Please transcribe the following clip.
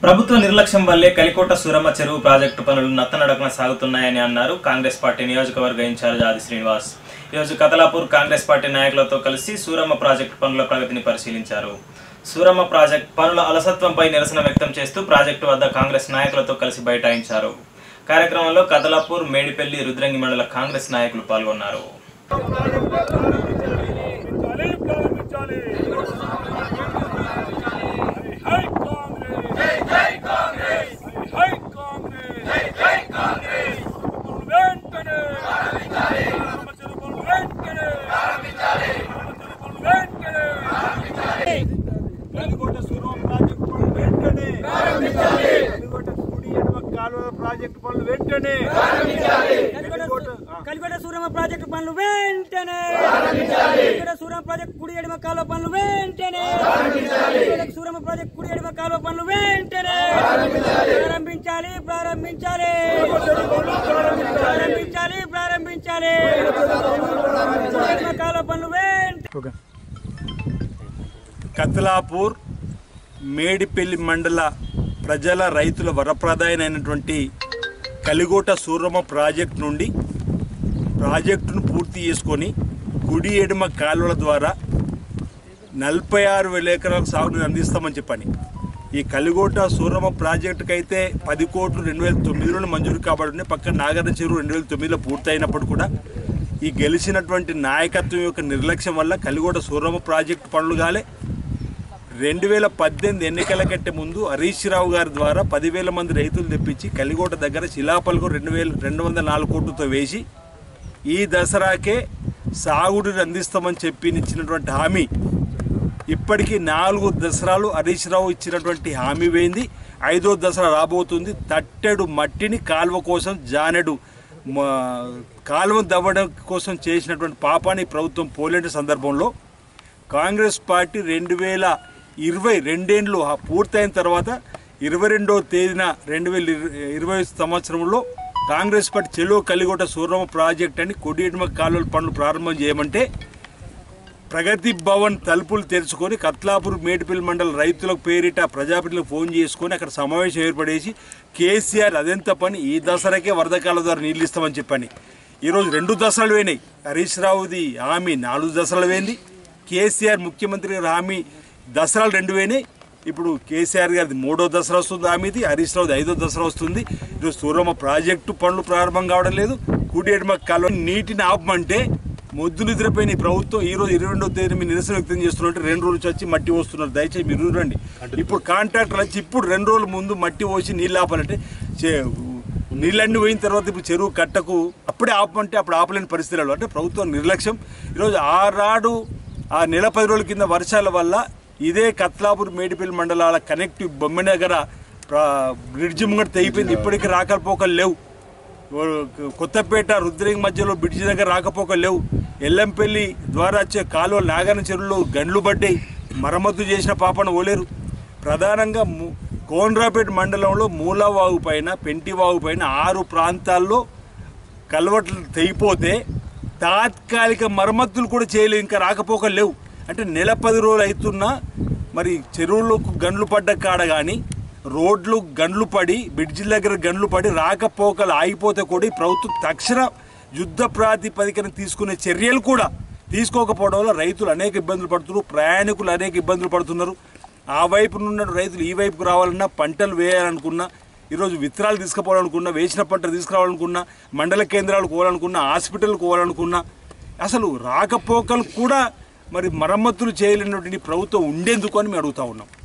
ప్రభుత్వ నిర్లక్ష్యం వల్లే కలికోట సూరమ్మ చెరువు ప్రాజెక్టు పనులు నత్తనడకన సాగుతున్నాయని అన్నారు కాంగ్రెస్ పార్టీ నియోజకవర్గ ఇన్ఛార్జ్ ఆది శ్రీనివాస్. ఈరోజు కతలాపూర్ కాంగ్రెస్ పార్టీ నాయకులతో కలిసి సూరమ్మ ప్రాజెక్టు పనుల ప్రగతిని పరిశీలించారు. సూరమ్మ ప్రాజెక్టు పనుల అలసత్వంపై నిరసన వ్యక్తం చేస్తూ ప్రాజెక్టు వద్ద కాంగ్రెస్ నాయకులతో కలిసి బైఠాయించారు. కార్యక్రమంలో కతలాపూర్, మేడిపల్లి, రుద్రంగి మండల కాంగ్రెస్ నాయకులు పాల్గొన్నారు. ప్రాజెక్టు పనులు వెంటనే కలికోట సూరమ్మ ప్రాజెక్టు పనులు వెంటనే సూరమ్మ ప్రాజెక్టు కుడి ఎడమ కాలువ పనులు వెంటనే సూరమ్మ ప్రాజెక్టు కుడి ఎడమ కాలువ పనులు వెంటనే ప్రారంభించాలి ప్రారంభించాలి ప్రారంభించాలి ప్రారంభించాలి కాలువ పనులు వెంటనే. కతలాపూర్, మేడిపల్లి మండల ప్రజల రైతుల వరప్రదాయమైనటువంటి కలికోట సూరమ్మ ప్రాజెక్టు నుండి ప్రాజెక్టును పూర్తి చేసుకొని కుడి ఎడమ కాలువల ద్వారా 46,000 ఎకరాలకు సాగుని అందిస్తామని చెప్పని ఈ కలికోట సూరమ్మ ప్రాజెక్టుకి అయితే 10 కోట్లు 2009లో మంజూరు కాబడి పక్కన నాగార్జున చెరువు 2009లో పూర్తయినప్పుడు కూడా ఈ గెలిచినటువంటి నాయకత్వం యొక్క నిర్లక్ష్యం వల్ల కలికోట సూరమ్మ ప్రాజెక్టు పనులు కాలే. 2018 ఎన్నికల కంటే ముందు హరీష్ రావు గారి ద్వారా 10,000 మంది రైతులు తెప్పించి కలికోట దగ్గర శిలాపలకం 2,204 కోట్లతో వేసి ఈ దసరాకే సాగుడిని అందిస్తామని చెప్పి ఇచ్చినటువంటి హామీ ఇప్పటికీ 4 దసరాలు హరీష్ రావు ఇచ్చినటువంటి హామీ పోయింది. 5వ దసరా రాబోతుంది. తట్టెడు మట్టిని కాలువ కోసం జానెడు కాలువ దవ్వడం కోసం చేసినటువంటి పాపాన్ని ప్రభుత్వం పోలేని సందర్భంలో కాంగ్రెస్ పార్టీ 2022 పూర్తయిన తర్వాత 22వ తేదీన 2020 సంవత్సరంలో కాంగ్రెస్ పార్టీ చెలో కలికోట సూరమ్మ ప్రాజెక్ట్ అని కుడి ఎడమ కాలువల పనులు ప్రారంభం చేయమంటే ప్రగతి భవన్ తలుపులు తెరుచుకొని కతలాపూర్, మేడిపల్లి మండల రైతులకు పేరిట ప్రజాప్రతినిధులకు ఫోన్ చేసుకొని అక్కడ సమావేశం ఏర్పడేసి కేసీఆర్ అదెంత పని ఈ దసరాకే వరదకాల ద్వారా నీళ్ళు ఇస్తామని చెప్పని ఈరోజు 2 దసరాలు పోయినాయి. హరీష్ రావుది హామీ 4 దసరాలు పోయింది. కేసీఆర్ ముఖ్యమంత్రి గారి హామీ దసరాలు 2 పోయినాయి. ఇప్పుడు కేసీఆర్ గారిది 3వ దసరా వస్తుంది హామీది, హరీష్ రావుది 5వ దసరా వస్తుంది. ఈరోజు సూరమ్మ ప్రాజెక్టు పనులు ప్రారంభం కావడం లేదు. కుడి ఎడమ కాలువ నీటిని ఆపమంటే మొద్దు నిద్రపోయిన ఈ ప్రభుత్వం ఈరోజు 22వ తేదీ మీరు నిరసన వ్యక్తం చేస్తున్నట్టు 2 రోజులు వచ్చి మట్టి పోస్తున్నారు. దయచేసి మీరు రండి. ఇప్పుడు కాంట్రాక్టర్ వచ్చి ఇప్పుడు 2 రోజుల ముందు మట్టి పోసి నీళ్ళు ఆపాలంటే నీళ్ళన్నీ పోయిన తర్వాత ఇప్పుడు చెరువు కట్టకు అప్పుడే ఆపమంటే అప్పుడు ఆపలేని పరిస్థితులు అంటే ప్రభుత్వం నిర్లక్ష్యం. ఈరోజు ఆ నెల 10 రోజుల కింద వర్షాల వల్ల ఇదే కతలాపూర్, మేడిపల్లి మండలాల కనెక్టివ్ బొమ్మెనగర బ్రిడ్జి ముంగట తెగిపోయింది. ఇప్పటికీ రాకపోకలు లేవు. కొత్తపేట, రుద్రంగి మధ్యలో బ్రిడ్జి దగ్గర రాకపోకలు లేవు. ఎల్లంపల్లి ద్వారా వచ్చే కాలువ నాగార్జున చెరువులో గండ్లు పడ్డాయి. మరమ్మతు చేసిన పాపన ఓలేరు. ప్రధానంగా కోనరాపేట మండలంలో మూలవాగు పైన, పెంటివాగు పైన 6 ప్రాంతాల్లో కల్వట్లు తెగిపోతే తాత్కాలిక మరమ్మతులు కూడా చేయలేదు. ఇంకా రాకపోకలు లేవు. అంటే నెల 10 రోజులు అవుతున్నా మరి చెరువులకు గండ్లు పడ్డ కాడ కానీ రోడ్లు గండ్లు పడి బ్రిడ్జిల దగ్గర గండ్లు పడి రాకపోకలు ఆగిపోతే కూడా ఈ ప్రభుత్వం తక్షణ యుద్ధ ప్రాతిపదికన తీసుకునే చర్యలు కూడా తీసుకోకపోవడం వల్ల రైతులు అనేక ఇబ్బందులు పడుతున్నారు, ప్రయాణికులు అనేక ఇబ్బందులు పడుతున్నారు. ఆ వైపు ఉన్న రైతులు ఈ వైపుకు రావాలన్నా, పంటలు వేయాలనుకున్నా, ఈరోజు విత్తనాలు తీసుకుపోవాలనుకున్నా, వేసిన పంటలు తీసుకురావాలనుకున్నా, మండల కేంద్రాలకు పోవాలనుకున్నా, హాస్పిటల్కి పోవాలనుకున్నా అసలు రాకపోకలు కూడా మరి మరమ్మతులు చేయలేనటువంటి ప్రభుత్వం ఉండేందుకు అని మేము అడుగుతా ఉన్నాం.